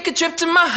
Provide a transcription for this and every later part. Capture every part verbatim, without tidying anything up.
take a trip to my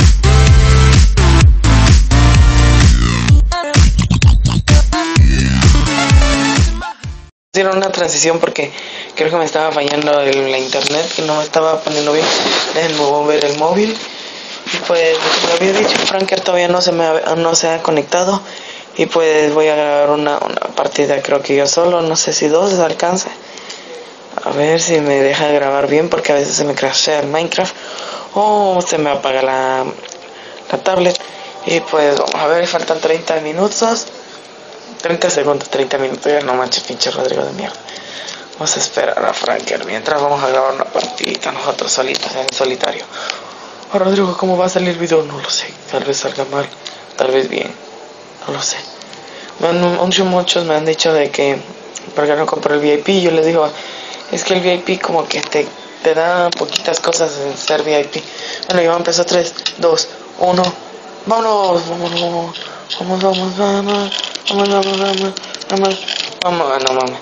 Hicieron una transición porque creo que me estaba fallando el, la internet, que no me estaba poniendo bien. Déjenme mover el móvil. Y pues, como había dicho, Franker todavía no se me ha, no se ha conectado. Y pues voy a grabar una, una partida, creo que yo solo, no sé si dos alcance. A ver si me deja grabar bien, porque a veces se me crashea el Minecraft o se me apaga la, la tablet. Y pues vamos a ver, faltan treinta minutos, treinta segundos, treinta minutos. Ya no manches, pinche Rodrigo de mierda. Vamos a esperar a Franker mientras vamos a grabar una partidita nosotros solitos en solitario. Oh, Rodrigo, ¿cómo va a salir el video? No lo sé, tal vez salga mal, tal vez bien, no lo sé. Muchos, muchos me han dicho de que porque no compré el V I P. Yo les digo, es que el V I P como que te, te da poquitas cosas en ser V I P. Bueno, ya empezó tres, dos, uno. Vámonos, vámonos, vamos, vamos, vamos, vamos, vamos, vamos, vamos, vamos, vamos, no mames.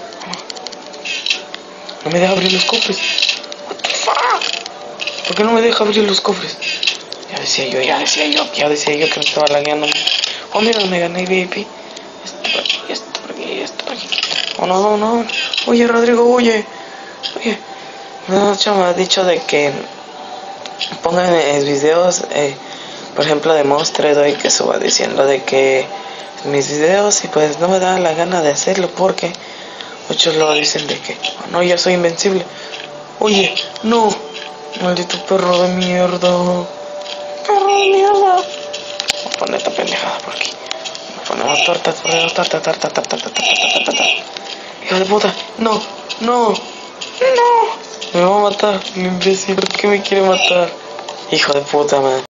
No me deja abrir los cofres. What the fuck? ¿Por qué no me deja abrir los cofres? Ya decía yo, ya decía yo, ya decía yo que me estaba lagueando. Oh, mira, me gané el V I P. Esto por aquí, esto por aquí, esto por aquí. Oh, no, no, no. Oye, Rodrigo, oye. Oye. No, chamo, me ha dicho de que pongan eh, videos, eh, por ejemplo, de Monster Doy, que suba diciendo de que mis videos, y pues no me da la gana de hacerlo porque muchos lo dicen de que oh, no, yo soy invencible. Oye, no. Maldito perro de mierda. Perro de mierda. Voy a poner esta pendejada por aquí. Ponemos torta, ponemos torta, torta, torta, torta, torta, torta. Hijo de puta, no, no, no. Me va a matar, el imbécil. ¿Por qué me quiere matar? Hijo de puta, man.